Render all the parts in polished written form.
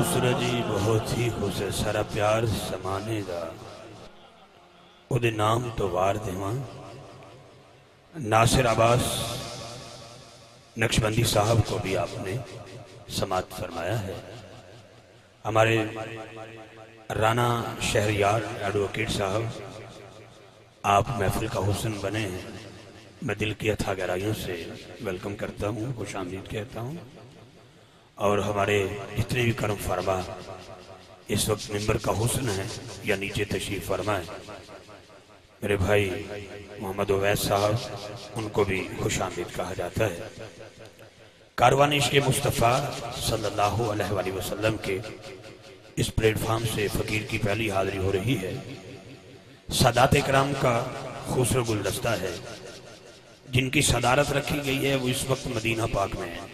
खुसरा जी बहुत ही खुश है, सारा प्यार समाने दा उदे नाम तो वार देवा। नासिर अब्बास नक्शबंदी साहब को भी आपने समात फरमाया है। हमारे राना शहरियार एडवोकेट साहब, आप महफिल का हुस्न बने हैं। मैं दिल की अथाह गहराइयों से वेलकम करता हूँ, खुश आमदीद कहता हूँ। और हमारे जितने भी करम फरमा इस वक्त मिंबर का हुस्न है या नीचे तशरीफ फरमाए, मेरे भाई मोहम्मद उवैस साहब, उनको भी खुश आमदीद कहा जाता है। कारवान इश्क़ मुस्तफ़ा सल्लल्लाहु अलैहि वसल्लम के इस प्लेटफार्म से फ़कीर की पहली हाज़िरी हो रही है। सादात इकराम का खूबसूरत गुलदस्ता है, जिनकी सदारत रखी गई है, वो इस वक्त मदीना पाक में है।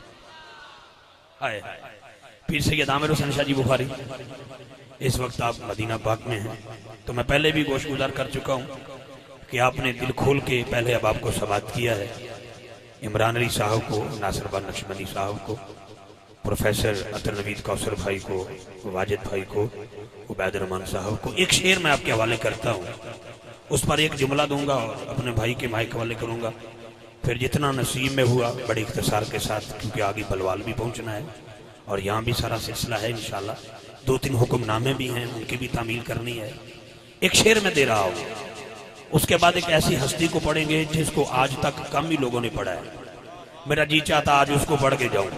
पीर सैयद आमिर हुसैन शाह जी बुखारी इस वक्त आप मदीना पाक में हैं। तो मैं पहले भी गोशगुजार कर चुका हूँ कि आपने दिल खोल के पहले अब आपको समात किया है। इमरान अली साहब को, नासिर अब्बास नक्शबंदी साहब को, प्रोफेसर अतर नवीद कौसर भाई को, वाजिद भाई को, उबैद रहमान साहब को एक शेर मैं आपके हवाले करता हूँ, उस पर एक जुमला दूंगा और अपने भाई के माइक हवाले करूंगा। फिर जितना नसीब में हुआ बड़े इख्तिसार के साथ, क्योंकि आगे बलवाल भी पहुंचना है और यहाँ भी सारा सिलसिला है इंशाल्लाह। 2-3 हुक्मनामे भी हैं, उनकी भी तामील करनी है। एक शेर में दे रहा हूँ, उसके बाद एक ऐसी हस्ती को पढ़ेंगे जिसको आज तक कम ही लोगों ने पढ़ा है। मेरा जी चाहता आज उसको पढ़ के जाऊं।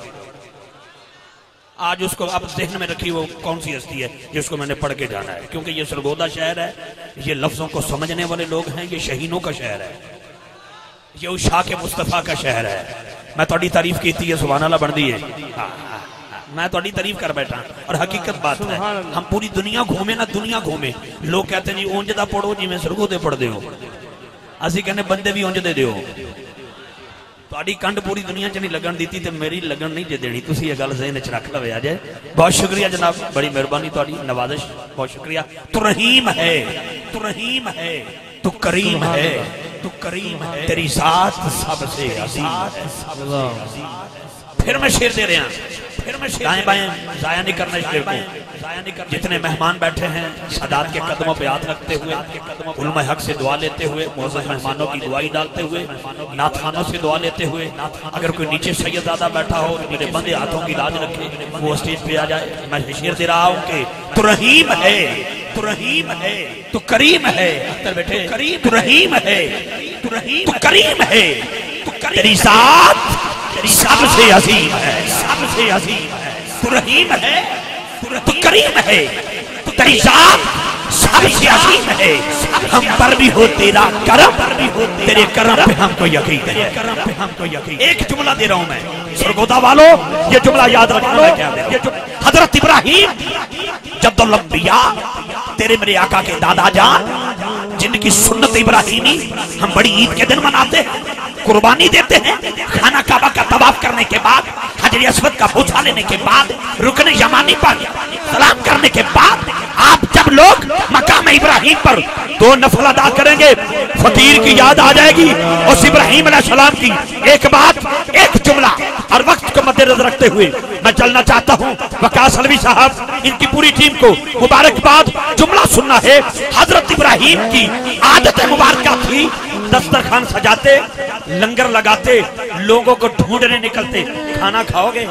आज उसको आप ज़हन में रखिए, वो कौन सी हस्ती है जिसको मैंने पढ़ के जाना है, क्योंकि ये सरगोदा शहर है, ये लफ्जों को समझने वाले लोग हैं, ये शहीनों का शहर है, ये उस शाह के मुस्तफा का शहर है। मैं थोड़ी तारीफ की थी, सुभान अल्लाह बन दी है। मैं थोड़ी तारीफ कर बैठा और हकीकत बात है, हम पूरी दुनिया घूमे ना, दुनिया घूमे। लोग कहते हैं जी ऊंज दा पढ़ो जिवें सरगोदे पढ़दे हो, असीं कहने बंदे भी ऊंज दे दिओ। ਤੁਹਾਡੀ कंड पूरी दुनिया च नहीं लगन दी तो मेरी लगन नहीं जे देनी। तुसीं ये गल ज़हन च रख लवे अजय। बहुत शुक्रिया जनाब, बड़ी मेहरबानी तुहाडी, नवाजिश, बहुत शुक्रिया। तू रहीम है, तू रहीम है, तू करीम है, तू करीम है, तेरी ज़ात सबसे अज़ीम। फिर मैं शेर दे रहा, फिर मैं दाएं बाएं जाया नहीं करना शेर को। जितने मेहमान बैठे हैं सादात के कदमों पे हाथ रखते हुए, उलमा हक से दुआ लेते हुए, मुअज़्ज़ज़ मेहमानों की दुआई डालते हुए, नाथखानों से दुआ लेते हुए, अगर कोई नीचे सैयदादा बैठा हो तो मेरे बंदे हाथों की लाज रखे, वो स्टेज पे आ जाए। मैं शेर दे रहा हूँ कि तू रहीम है, तू रहीम है, तू करीम है, बैठे तू रहीम है, तू रहीम, तू करीम है, तेरी ज़ात सबसे अज़ीम है, सबसे अज़ीम है। तू रहीम है, तू करीम है, तेरी ज़ात सबसे अज़ीम है। हम पर भी हो तेरा करम, तेरे करम पे हमको यकीन है, करम पे हमको यकीन। एक जुमला दे रहा हूं मैं, सरगोदा वालों ये जुमला याद रखना। क्या हजरत इब्राहिम जद्दुल अंबिया, तेरे मेरे आका के दादा जान, जिनकी सुन्नत इब्राहिमी हम बड़ी ईद के दिन मनाते हैं, कुर्बानी देते हैं। खाना काबा का तवाफ करने के बाद, हजर अस्वद का पोछा लेने के बाद, रुकन यमानी पर सलाम करने के बाद, आप जब लोग मकाम इब्राहिम पर 2 नफल अदा करेंगे, फकीर की याद आ जाएगी उस इब्राहिम अलैहिस्सलाम की। एक बात, एक जुमला और वक्त को मद्देनजर रखते हुए मैं चलना चाहता हूँ। वकास अलवी साहब, इनकी पूरी टीम को मुबारकबाद। जुमला सुनना है। हजरत इब्राहिम की आदत मुबारक थी, दस्तरखान सजाते, लंगर लगाते, लोगों को ढूंढने निकलते। खाना खाओगे?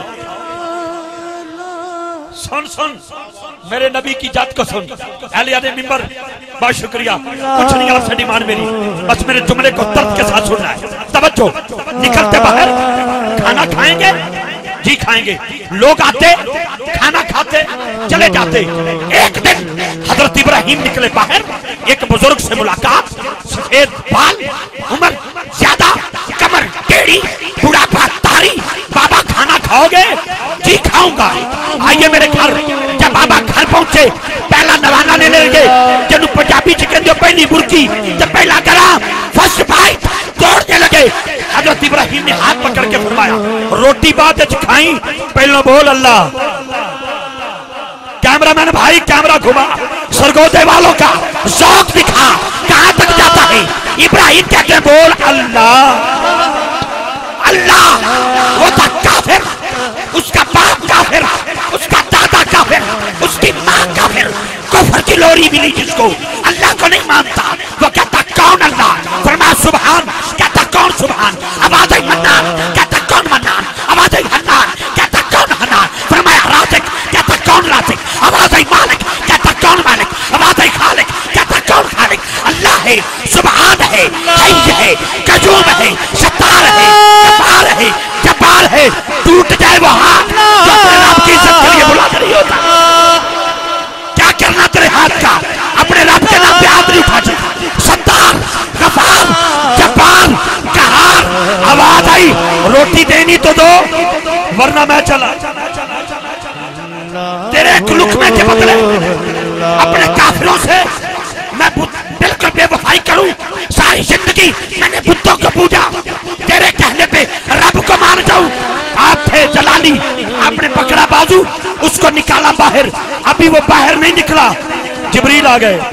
सुन सुन मेरे नबी की जात को सुन। अहले मिंबर, बहुत शुक्रिया। कुछ नहीं आपसे डिमांड मेरी, बस मेरे जुमले को तर्क के साथ सुनना है। तवज्जो। निकलते बाहर, खाना खाएंगे जी, खाएंगे। लोग आते, खाना खाते, चले जाते। एक दिन हजरत इब्राहिम निकले बाहर, एक बुजुर्ग से मुलाकात, सफेद बाल, उम्र ज्यादा, कमर टेढ़ी, बुढ़ापा तारी। बाबा खाना खाओगे? जी खाऊंगा। आइए मेरे घर। जब बाबा घर पहुंचे, पहला नवाना ले लेंगे, जिन्होंने पंजाबी चिकन जो पहली बुर्की, जब पहला करा फर्स्ट बाइट तोड़ने लगे। हजरत इब्राहिम ने हाथ पकड़ के फरमाया, रोटी बाद खाई, पहला बोल अल्लाह। कैमरामैन भाई कैमरा घुमा, सरगोदे वालों का शौक दिखा, कहां तक जाता है। इब्राहिम कहते हैं बोल अल्लाह। अल्लाह, वो था काफिर, उसका बाप काफिर, उसका दादा काफिर। कमजोरी मिली जिसको अल्लाह को नहीं मानता, वो कहता कौन अल्लाह, फरमाया सुभान, कहता कौन सुभान, आवाज आई मन्नान, कहता कौन मन्नान, आवाज आई हन्नान, कहता कौन हन्नान, फरमाया राज़िक, कहता कौन राज़िक, आवाज आई मालिक, कहता कौन मालिक, आवाज आई खालिक, कहता कौन खालिक। अल्लाह है, सुभान है, हई है, कजूम है, सत्तार है, जब्बार है, जब्बार है। टूट जाए वो हाथ जो अपने रब की इज्जत के लिए बुला कर नहीं होता। क्या करना तेरे हाथ का, अपने रब के नाम पे हाथ नहीं उठा सकता। सत्तार, गफार, जब्बार, कहार। आवाज आई रोटी देनी तो दो वरना मैं चला। तेरे लुकमे के बदले अपने काफिरों से मैं बिल्कुल बेवफाई करूं। सारी जिंदगी मैंने बुतों को पूजा, तेरे कहने पे रब को मान जाऊं। आप थे जलाली, आपने पकड़ा बाजू, उसको निकाला बाहर। अभी वो बाहर नहीं निकला, जिब्रील आ गए।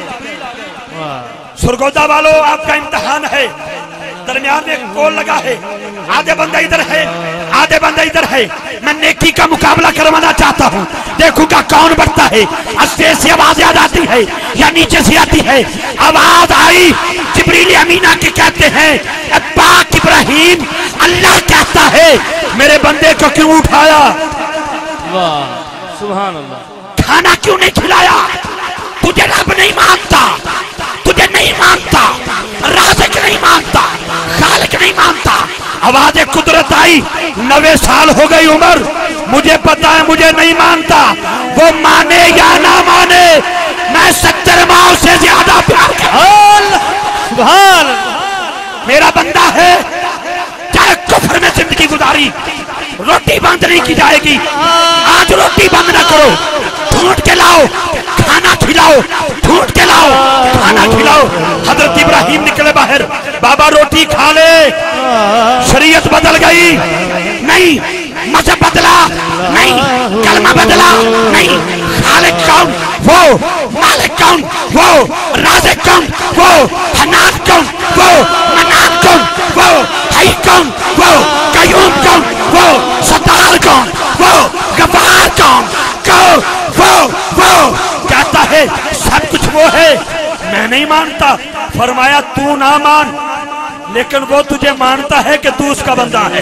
सुरगोदा वालों, आपका इम्तिहान है। दरमियान में एक पोल लगा है, आधे बंदे इधर है, आधे बंदे इधर है। मैं नेकी का मुकाबला करवाना चाहता हूँ, देखूंगा कौन बढ़ता है। स्टेज से आवाज याद आती है या नीचे से आती है? आवाज आई, जिब्रील अमीना के कहते हैं पाक इब्राहिम, अल्लाह कहता है मेरे बंदे को क्यों उठाया? वाह सुभान अल्लाह। खाना क्यों नहीं खिलाया? तुझे रब नहीं मानता, तुझे नहीं मानता, राज़िक नहीं मानता, खालिक नहीं मानता। आवाज़ कुदरत आई, 90 साल हो गई उम्र, मुझे पता है मुझे नहीं मानता। वो माने या ना माने, मैं 70 माओ से ज्यादा प्यार करता। मेरा बंदा है, चाहे कुफ्र में जिंदगी गुजारी, रोटी बंद नहीं की जाएगी। आज रोटी बंद ना करो, ढूंढ के लाओ, खाना खिलाओ, ढूंढ के लाओ, खाना खिलाओ। हजरत इब्राहिम निकले बाहर, बाबा रोटी खा ले। शरीयत बदल गई नहीं, मजहब बदला नहीं, कलमा बदला नहीं। खालिक कौन? वो। मालिक कौन? वो। राज़िक कौन? वो। हन्नान कौन? वो। मन्नान कौन? वो। हई कौन? वो। कयूम कौन? वो। सत्तार कौन? वो। गफार कौन? वो कहता है सब कुछ वो है, मैं नहीं मानता। फरमाया तू ना मान, लेकिन वो तुझे मानता है कि तू उसका बंदा है।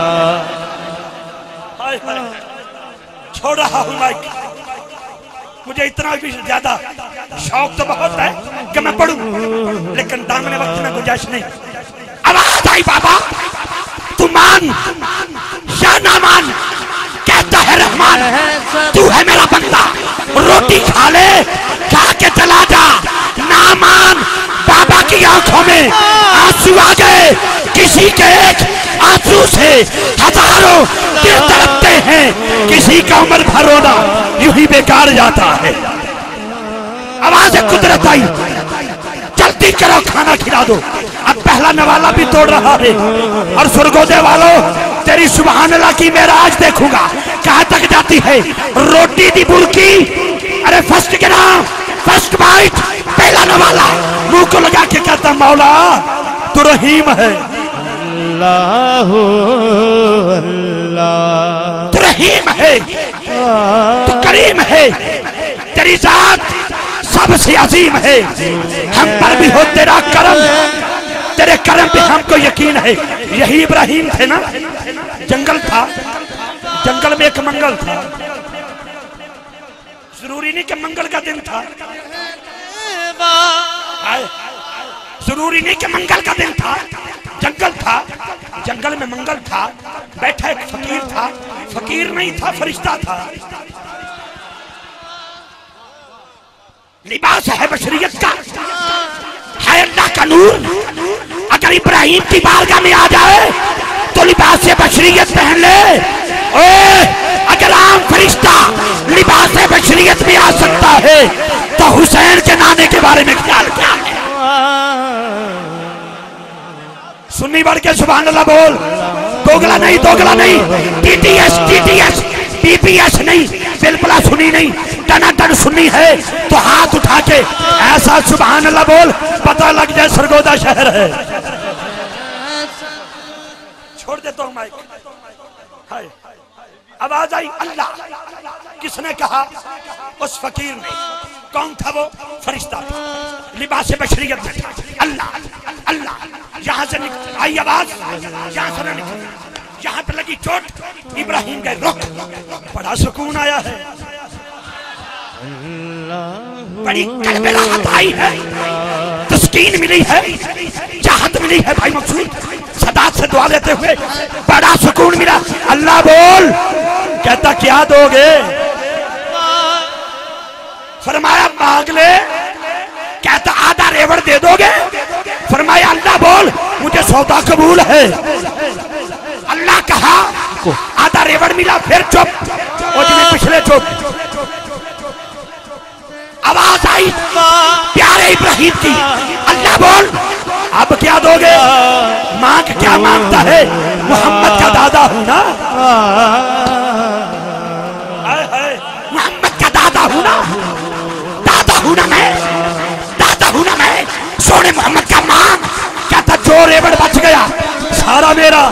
छोड़ रहा हूं माइक, मुझे इतना भी ज्यादा शौक तो बहुत है कि मैं पढ़ूं, लेकिन दामने वक्त में गुंजाइश नहीं। आवाज आई, बाबा तू मान या ना मान, कहता है रहमान तू है मेरा बंदा, रोटी खा ले, खा के चला जा। ना मान। बाबा की आंखों में आंसू आ गए, किसी के एक आंसू से हजारों दिल तड़पते हैं, किसी का उम्र भर रोना यूं ही बेकार जाता है। आवाज कुदरत आई, जल्दी करो खाना खिला दो। अब पहला नवाला भी तोड़ रहा है। और सुरगोदे वालों, तेरी सुभान अल्लाह की मेराज देखूंगा कहां तक जाती है। रोटी दी बुरकी, अरे फर्स्ट के नाम, फर्स्ट बाइट, पहला नवाला मुंह को लगा के कहता मौला तू रहीम है, अल्लाह अल्लाह, तू रहीम है, तू करीम है, तेरी जात सबसे अजीम है। हम पर भी हो तेरा करम, तेरे करम पे हमको यकीन है। यही इब्राहिम थे ना, जंगल था, जंगल में एक मंगल था। जरूरी नहीं कि मंगल का दिन था, जरूरी नहीं कि मंगल का दिन था। जंगल था, जंगल में मंगल था, बैठा एक फकीर था। फकीर नहीं था, फरिश्ता था। लिबास है बशरियत का, है अल्लाह का नूर। अगर इब्राहिम की बारगाह में आ जाए तो लिबास बशरियत पहन ले। ओए, अगर आम फरिश्ता लिबास बशरियत में आ सकता है तो हुसैन के नाने के बारे में ख्याल क्या है? सुन्नी बढ़ के सुभान अल्लाह बोल। दोगला नहीं, दोगला नहीं, टीटीएस टीटीएस पीपीएस नहीं, बिल्कुल सुनी नहीं, टनाटन सुन्नी है तो हाथ उठा के ऐसा सुभान अल्लाह बोल, पता लग जाए सरगोदा शहर है। छोड़ देता हूं माइक। आवाज आई अल्लाह, किसने कहा? उस फकीर ने। कौन था वो? फरिश्ता था, लिबास बशरियत में था। अल्लाह अल्लाह, यहाँ से आई आवाज, यहाँ से निकली, यहाँ पे लगी चोट, इब्राहिम का रुख, बड़ा सुकून आया है, बड़ी राहत आई है, तस्कीन मिली है, चाहत मिली है। भाई मकसूद सदात से दुआ लेते हुए बड़ा सुकून मिला। अल्लाह बोल, कहता क्या दोगे? फरमाया मांग ले। कहता आधा रेवड़ दे दोगे? फरमाया अल्लाह बोल, मुझे सौदा कबूल है। अल्लाह कहा आधा रेवड़ मिला, फिर चुप, और जिन्हें पिछले चुप। आवाज आई प्यारे इब्राहिम की, अल्लाह बोल अब क्या दोगे? मांग, क्या मांगता है? मोहम्मद का दादा हूं ना, मोहम्मद का दादा हूं ना, दादा हूं ना मैं, दादा हूं ना मैं, सोने मोहम्मद का मांग। कहता जो रेवड़ बच गया सारा मेरा,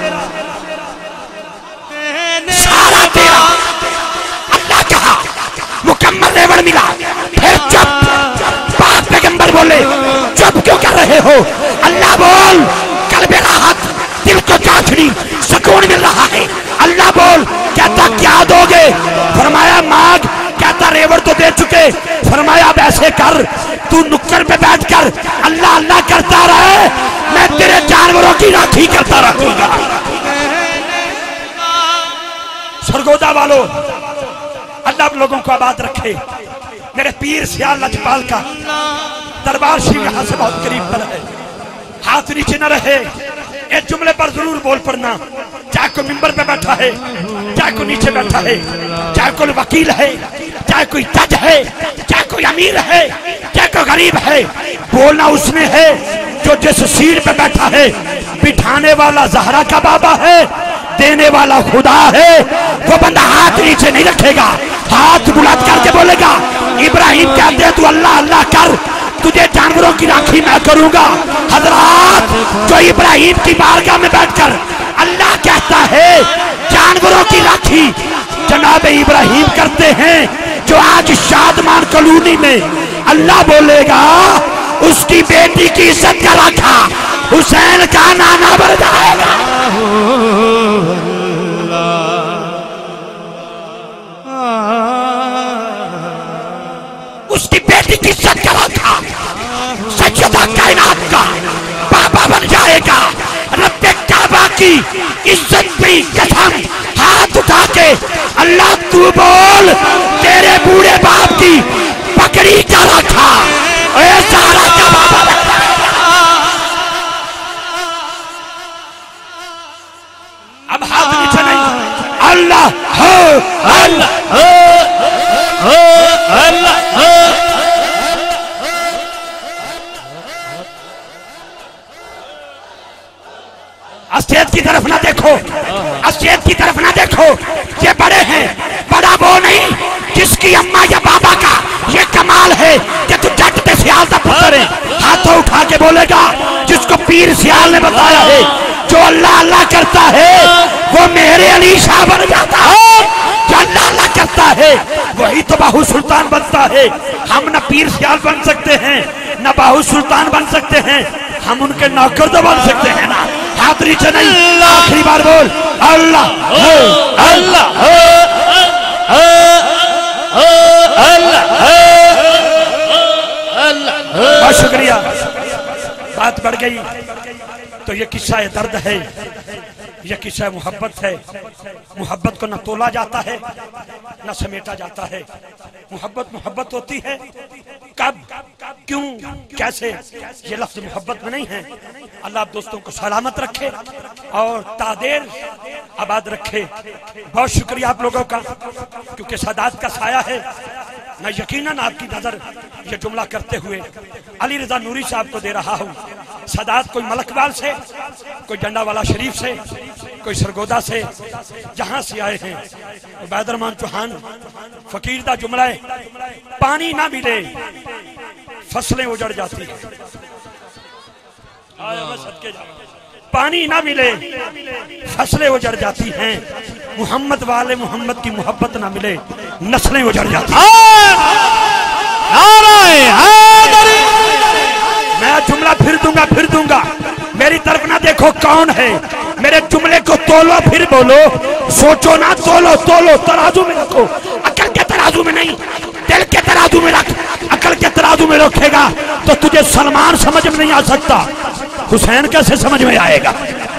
सारा तेरा। अल्लाह कहा मुकम्मल रेवड़ मिला, फिर चुप। पाक पैगंबर बोले चुप क्यों कर रहे हो? अल्लाह बोल, कल्बे राहत, दिल को चाशनी, सुकून मिल रहा है। अल्लाह बोल, कहता क्या दोगे? फरमाया मांग। कहता रेवड़ तो दे चुके। फरमाया अब ऐसे कर, तू नुक्कड़ पे बैठ कर अल्लाह अल्लाह करता रहे, मैं तेरे जानवरों की राखी करता रहूंगा। सरगोदा वालों, अल्लाह लोगों को आबाद रखे। मेरे पीर सियाल लजपाल का दरबार शिव यहाँ से बहुत करीब पर है। हाथ नीचे न रहे, एक जुमले पर जरूर बोल पड़ना। चाहे कोई मिंबर पे बैठा है, चाहे कोई नीचे बैठा है, चाहे कोई वकील है, चाहे कोई जज है, चाहे कोई अमीर है, चाहे कोई गरीब है, बोलना उसमें है जो जिस सीट पे बैठा है। बिठाने वाला ज़हरा का बाबा है, देने वाला खुदा है। वो बंदा हाथ नीचे नहीं रखेगा, हाथ बुलंद करके बोलेगा इब्राहिम कहते हैं तू अल्लाह अल्लाह कर, तुझे जानवरों की राखी मैं करूंगा। हजरात, जो इब्राहिम की बारगाह में बैठकर अल्लाह कहता है जानवरों की राखी जनाब इब्राहिम करते हैं, जो आज शादमान कॉलोनी में अल्लाह बोलेगा उसकी बेटी की इज्जत का राखा हुसैन का नाना बन जाएगा। उसकी बेटी की इज्जत का राखा सैयदा कायनात का बाबा बन जाएगा। रब्बे काबा की इज्जत की कसम, हाथ उठा के अल्लाह तू बोल, तेरे बूढ़े बाप की पकड़ी का राखा सारा का बाबा बन जाएगा। अब हाथ नीचे नहीं, अल्लाह हो अल्लाह हो अल्लाह हो। अस्तेद की तरफ ना देखो, अस्तेद की तरफ ना देखो, ये बड़े हैं, बड़ा वो नहीं जिसकी अम्मा या बाबा का ये कमाल है कि तू जट पे सियाल का पुत्र है। हाथों उठा के बोलेगा जिसको पीर सियाल ने बताया है, जो अल्लाह अल्लाह करता है वो मेरे अली शाह बन जाता है। जो अल्लाह अल्लाह करता है वही तो बाहू सुल्तान बनता है। हम न पीर सियाल बन सकते हैं, न बाहू सुल्तान बन सकते हैं, हम उनके नौकर तो बन सकते हैं ना। हाथ नीचे नहीं, आखिरी बार बोल अल्लाह हो अल्लाह हो अल्लाह हो अल्लाह। बहुत शुक्रिया, बात बढ़ गई। तो ये किस्सा दर्द है, यह किस्सा मोहब्बत है। मोहब्बत को न तोला जाता है न समेटा जाता है। मोहब्बत मोहब्बत होती है कब, क्यों, कैसे, ये लफ्ज मोहब्बत में नहीं है। अल्लाह आप दोस्तों को सलामत रखे और तादेर आबाद रखे। बहुत शुक्रिया आप लोगों का, क्योंकि सादात का साया है। मैं यकीनन आपकी नजर ये जुमला करते हुए अली रजा नूरी साहब को दे रहा हूँ। सादात कोई मलकवाल से, कोई जंडावाला शरीफ से, कोई सरगोदा से, जहां से आए हैं। बैदरमान चौहान फकीर दा जुमला है, पानी ना मिले फसलें उजड़ जाती है। पानी ना मिले फसलें उजड़ जाती हैं। मोहम्मद वाले मोहम्मद की मोहब्बत ना मिले नस्लें उजड़ जाती हैं। मैं जुमला फिर दूंगा, मेरी तरफ ना देखो कौन है, मेरे जुमले को तोलो फिर बोलो, सोचो ना, तोलो तराजू में रखो, अकल के तराजू में नहीं, दिल के तराजू में रख। अकल के तराजू में रखेगा तो तुझे सलमान समझ में नहीं आ सकता, हुसैन कैसे समझ में आएगा?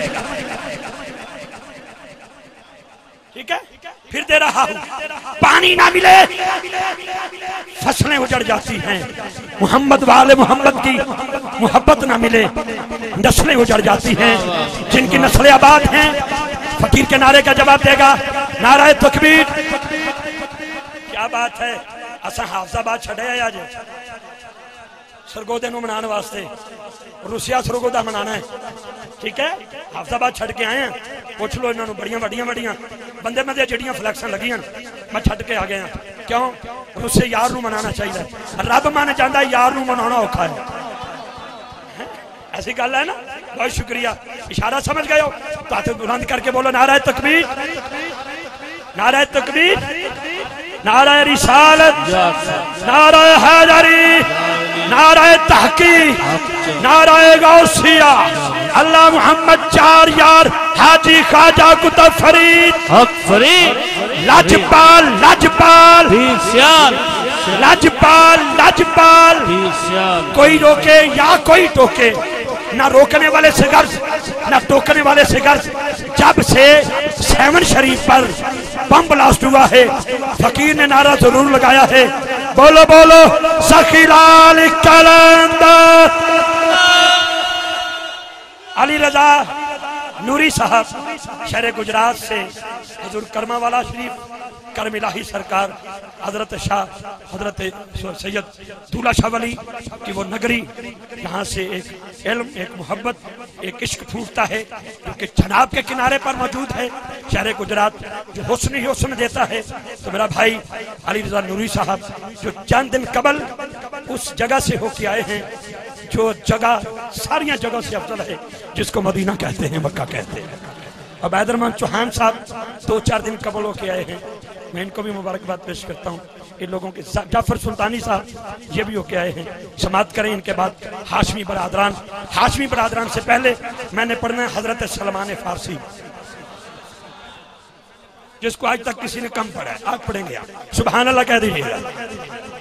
ठीक है, फिर दे रहा हूं, पानी ना मिले फसलें उजड़ जाती हैं, मोहम्मद वाले मोहम्मद की मोहब्बत ना मिले नस्लें उजड़ जाती हैं। जिनकी नस्लें आबाद हैं, फकीर के नारे का जवाब देगा, नारा तकबीर। क्या बात है, असा हाफजाबाद छड़े आज सरगोदे नूं मनाने वास्ते, रूसिया सरगोदा मनाना है, ठीक है, हाफजाबाद छड़ के आए हैं। पुछ लो इन्होंने, बड़िया वड्डिया बंदे बंदे जड़ियां फ्लैक्सां लगियां, मैं छड़ के आ गया। क्यों? रूसे यार नूं मनाना चाहिए, रब मन चाहता यार नूं मनाना औखा है, ऐसी गल है ना। बहुत शुक्रिया, इशारा समझ गए हो तो हाथ बुलंद करके बोलो, नारा तकबीर, नारा तकबीर, नारा रिसालत, नारा हैदरी, नारा तहकीक, नारा गौसिया, अल्लाह मोहम्मद चार यार, हाजी ख्वाजा कुतुब फरीद, हक फरीद, लाजपाल लाजपाल लाजपाल लाजपाल, कोई रोके या कोई टोके, ना रोकने वाले से गर्ज ना टोकने वाले से गर्ज। जब से 7 शरीफ पर बम ब्लास्ट हुआ है, फकीर ने नारा जरूर लगाया है, बोलो बोलो सखीलाल कलंदर। अली रजा नूरी साहब शहर गुजरात से हजूर करमा वाला शरीफ करम इलाही सरकार हजरत शाह हजरत सैयद दूल्हा शाह वली की वो नगरी, यहाँ से एक इल्म, एक मोहब्बत, एक इश्क फूटता है क्योंकि जनाब के किनारे पर मौजूद है शहर गुजरात, जो हुस्न ही हुस्न देता है। तो मेरा भाई अली रजा नूरी साहब जो चंद दिन कबल उस जगह से होके आए हैं, जो जगह सारिया जगहों से अफजल है, जिसको मदीना कहते हैं, मक्का कहते हैं। अब हैदरमान चौहान साहब 2-4 दिन कबल होके आए हैं, मैं इनको भी मुबारकबाद पेश करता हूँ। इन लोगों के साथ जाफर सुल्तानी साहब ये भी होके आए हैं, समाप्त करें। इनके बाद हाशमी बरादरान से पहले मैंने पढ़ना है हजरत सलमान फारसी, जिसको आज तक किसी ने कम पढ़ा है, आज पढ़ेंगे आप, सुभान अल्लाह कह दीजिएगा।